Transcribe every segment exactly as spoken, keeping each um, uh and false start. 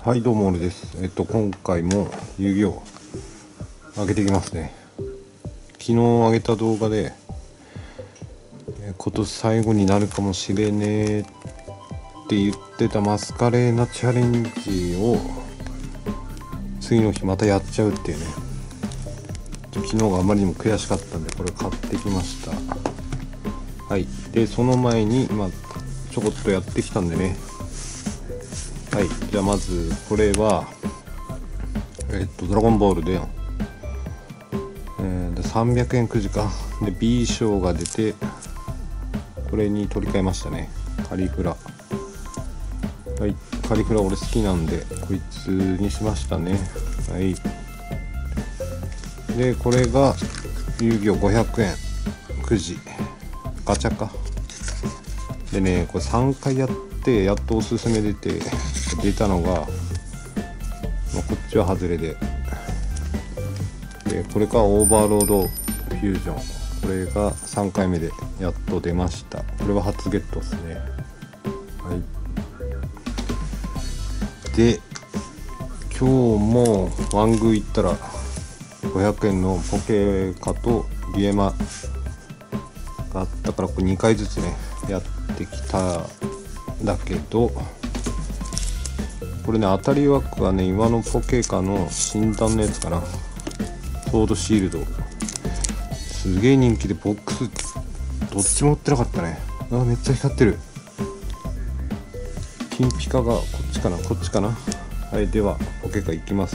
はい、どうも俺です。えっと今回も遊戯王上げていきますね。昨日上げた動画でえ今年最後になるかもしれねえって言ってたマスカレーナチャレンジを次の日またやっちゃうっていうね。昨日があまりにも悔しかったんでこれ買ってきました。はい。でその前にまあちょこっとやってきたんでね。はい、じゃあまずこれはえっとドラゴンボールで、えー、でさんびゃくえんくじかで B 賞が出てこれに取り替えましたね。カリフラ、はい、カリフラ俺好きなんでこいつにしましたね。はい。でこれが遊戯王ごひゃくえんくじガチャかでね、これさんかいやってやっとおすすめ出て出たのが、まあ、こっちは外れで、でこれがオーバーロードフュージョン、これがさんかいめでやっと出ました。これは初ゲットですね。はい。で今日もワングー行ったらごひゃくえんのポケカとリエマがあったからこれにかいずつねやってきたんだけど、これね当たり枠はね今のポケカの診断のやつかな、ソードシールドすげえ人気でボックスどっちも売ってなかったね。あめっちゃ光ってる。金ピカがこっちかなこっちかな。はい。ではポケカいきます。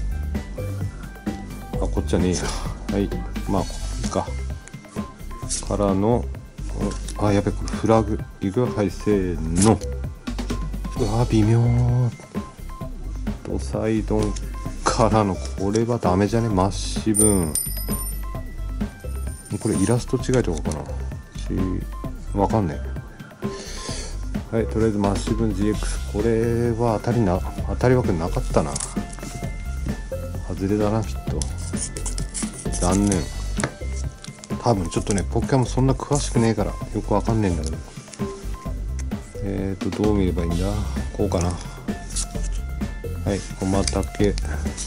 あこっちはねえや。はい。まあこっちかからの、あやべこれフラグいくよ。はいせーの。うわ微妙。ドサイドンからのこれはダメじゃね。マッシブーンこれイラスト違いとかかなしわかんねえ。はい。とりあえずマッシブーン ジーエックス これは当たりな当たり枠なかったな。外れだなきっと。残念。多分ちょっとねポケカもそんな詳しくねえからよくわかんねえんだけど、えーとどう見ればいいんだ。こうかな。はい。コマタケ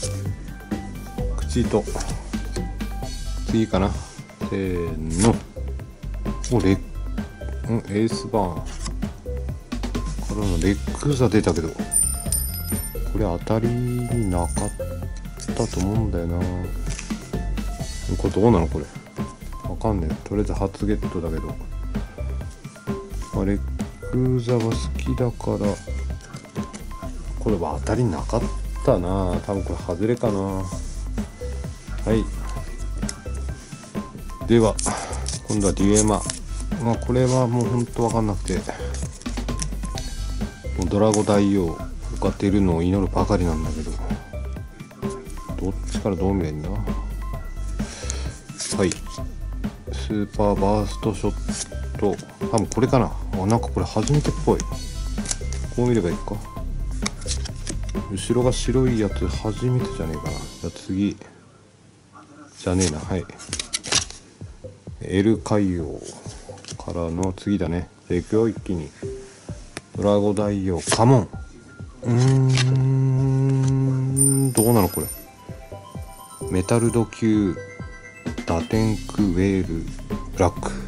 口と次かな。せーの。おレッんエースバーンからのレックーザ出たけどこれ当たりになかったと思うんだよな。これどうなのこれわかんねえ。とりあえず初ゲットだけど、まあ、レックーザは好きだからこれは当たりなかったな。多分これ外れかな。はい。では今度はデュエマ、まあこれはもうほんとわかんなくてもうドラゴ大王が出るのを祈るばかりなんだけど、どっちからどう見れんだ。はい。スーパーバーストショット多分これかな。あなんかこれ初めてっぽい。こう見ればいいか。後ろが白いやつ初めてじゃねえかな。じゃあ次じゃねえな。はい。エル海王からの次だね。じゃあ行くよ一気に。ドラゴ大王カモン。うーんどうなのこれ。メタルド級ダテンクウェールブラック、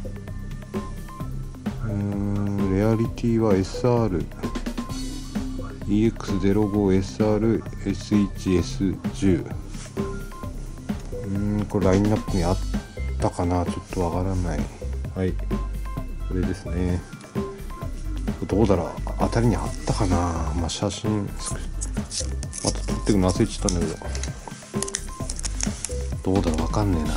うーんレアリティは エスアール イーエックスゼロごエスアールエスワンエスじゅう、 うーんこれラインナップにあったかなちょっとわからない。はい。これですね。どうだろう当たりにあったかな。まあ写真また撮ってくの忘れちゃったんだけどどうだろうわかんねえな。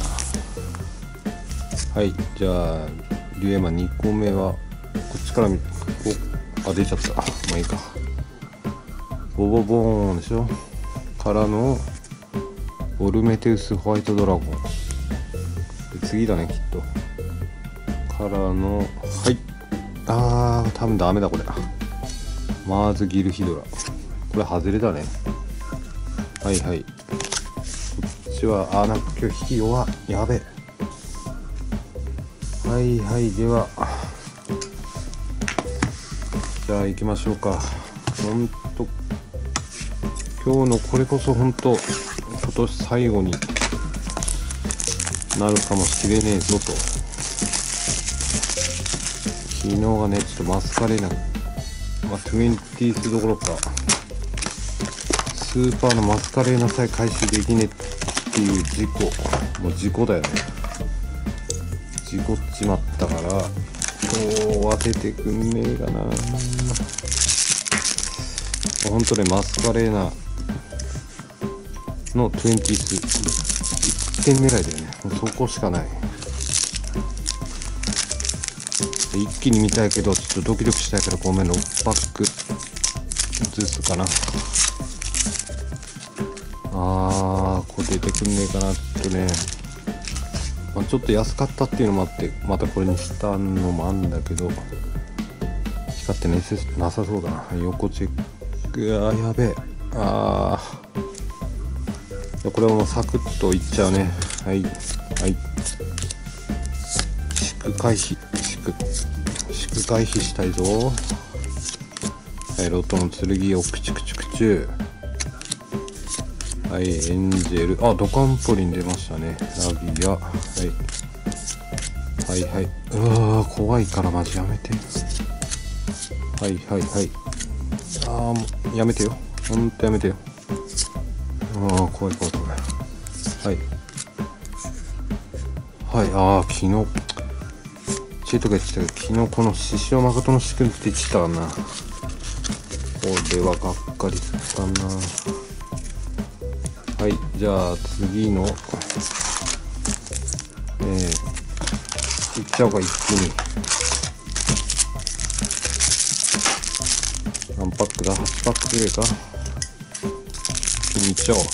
はい。じゃあリュエマにこめはこっちから見こうあ出ちゃった。まあいいか。ボボボーンでしょからのオルメテウスホワイトドラゴンで次だねきっと。からのはいあー多分ダメだこれ。マーズギルヒドラこれ外れだね。はいはい。こっちはあなんか今日引き弱やべえ。はいはい。ではじゃあ行きましょうか。ほんと今日のこれこそ本当今年最後になるかもしれねえぞと。昨日がねちょっとマスカレーナ、まあ、にじゅうスどころかスーパーのマスカレーナさえ回収できねえっていう事故、もう事故だよね。事故っちまったから今日は出てくんねえかな。ほんとねマスカレーナのにじゅうスいってん狙いだよね。もうそこしかない。一気に見たいけどちょっとドキドキしたいからごめんろくパックずつかな。あーこれ出てくんねえかな。ちょっとね、まあ、ちょっと安かったっていうのもあってまたこれにしたのもあるんだけど光ってねなさそうだな。横チェック、あーやべえ、あーこれはもうサクッといっちゃうね。はいはい、祝回避祝祝回避したいぞ。はい、ロトの剣をクチュクチュクチュ。はい、エンジェル、あドカンポリン出ましたね。ラビア、はいはいはい、うわー怖いからマジやめて。はいはいはい、あーやめてよ、ほんとやめてよ。あー怖い怖い怖い。はいはい、あー昨日チートが言ってたけど昨日この獅子王誠の仕組みって言ってたかな。これはがっかりしたな。はい、じゃあ次のえー、いっちゃおうか。一気に何パックだ、はちパックぐらいか。一気にいっちゃおう。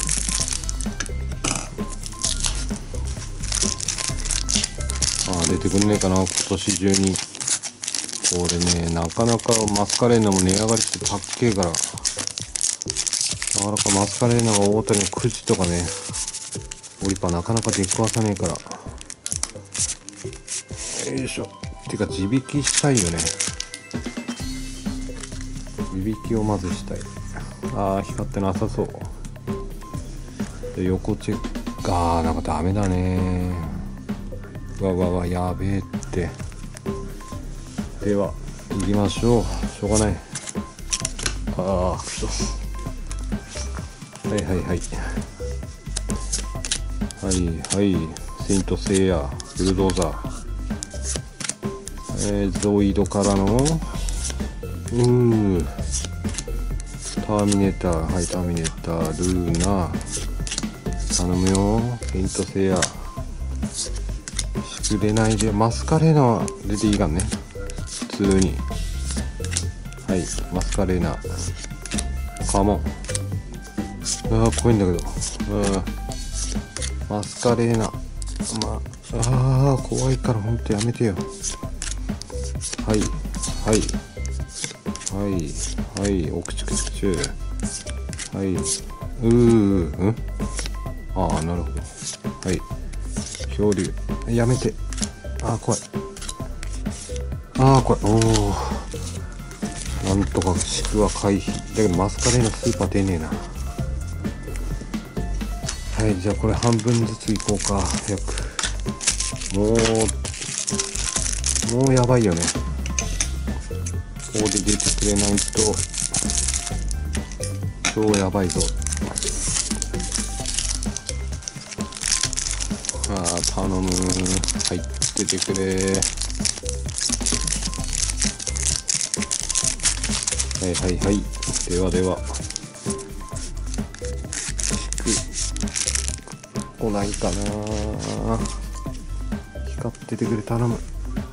あー出てくんねえかな今年中に。これねなかなかマスカレーナも値上がりしてかっけえから、なかなかマスカレーナが大谷のくじとかねオリパなかなか出くわさねえから。よいしょ。てか地引きしたいよね。地引きをまずしたい。あー光ってなさそう。で横チェック、あーなんかダメだね。わわわやべえって。では行きましょう。しょうがない。ああくそ。はいはいはいはいはい。セイントセイヤ、ブルドーザー、えー、ゾイドからのうーターミネーター、はいターミネーター、ルーナ頼むよ。セイントセイヤしくれないで。マスカレーナは出ていいかんね普通に。はいマスカレーナカモン。あー怖いんだけど。マスカレーナ、まああー怖いからほんとやめてよ。はいはいはいはいおくちくちくちゅはい、うーんああなるほど。はい漂流やめて。あー怖い、あー怖い。おおなんとかちくわ回避だけどマスカレーナスーパー出ねえな。はい、じゃあこれ半分ずついこうか。早くもうもうやばいよね。ここで出てくれないと超やばいぞ。あー頼む。はい出てくれ。はいはいはい、ではでは来ないかな。光っててくれ頼む。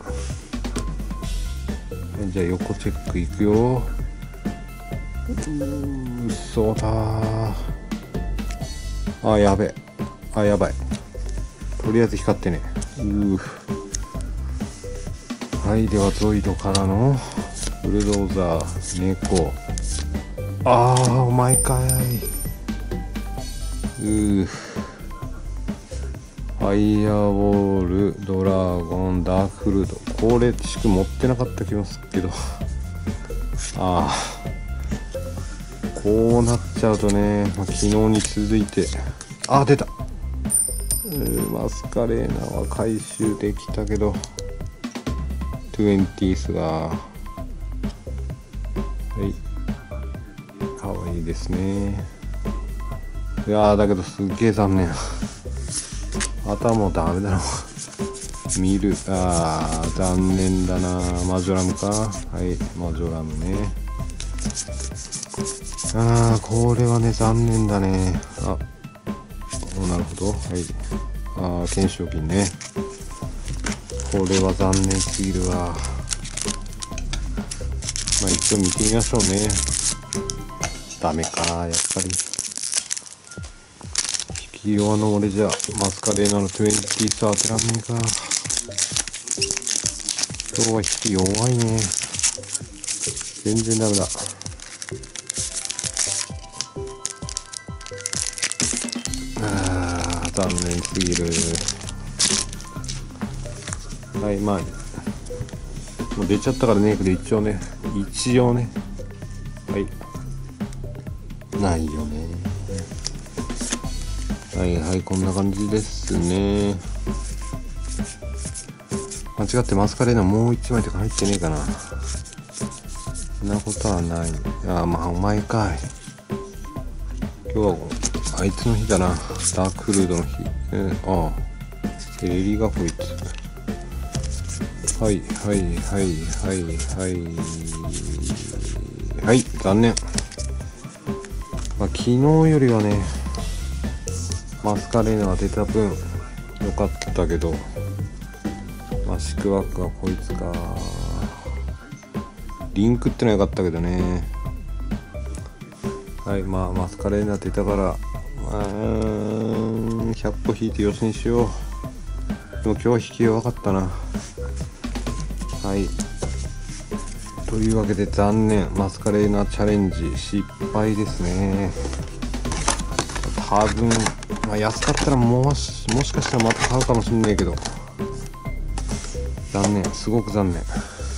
じゃあ横チェックいくよ。うー嘘だー。あやべえ、あやばい。とりあえず光ってね。うーはい、ではゾイドからのブルドーザー猫。あーお前かい。うーファイアボール、ドラゴン、ダークフルート。これしか持ってなかった気もするけどああこうなっちゃうとね、まあ、昨日に続いて、あ、出た。うーマスカレーナは回収できたけど、トゥエンティースが、はい、かわいいですね。いやーだけどすっげえ残念。頭もダメだな。見る、あー残念だな。マジョラムか。はい、マジョラムね。あーこれはね残念だね。あ、なるほど。はい。あー懸賞金ね。これは残念すぎるわ。まあ一応見てみましょうね。ダメかやっぱり。引き弱の俺じゃマスカレーナのにじゅうス当てらんねえか。今日は引き弱いね。全然ダメだ。あー残念すぎる。はい、まあもう出ちゃったからねえけど一応ね一応ねはいないよね。はいはい、こんな感じですね。間違ってマスカレーナもう一枚とか入ってねえかな。そんなことはない。ああまあお前かい。今日はあいつの日だな。ダークフルードの日。えー、ああエリがこいつ。はいはいはいはいはいはい、残念。まあ、昨日よりはねマスカレーナが出た分良かったけど、まあシクワックはこいつか。リンクってのは良かったけどね。はい、まあマスカレーナ出たから、まあ、ひゃっぽ引いてよしにしよう。でも今日は引き弱かったな。はい、というわけで残念、マスカレーナチャレンジ失敗ですね。多分、まあ、安かったらもしもしかしたらまた買うかもしんないけど、残念、すごく残念。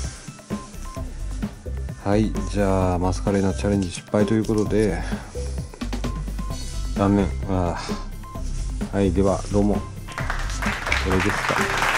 はい、じゃあマスカレーナチャレンジ失敗ということで残念。あはい、ではどうも、これでした。